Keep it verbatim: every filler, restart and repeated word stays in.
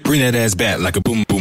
bring that ass back like a boom boom.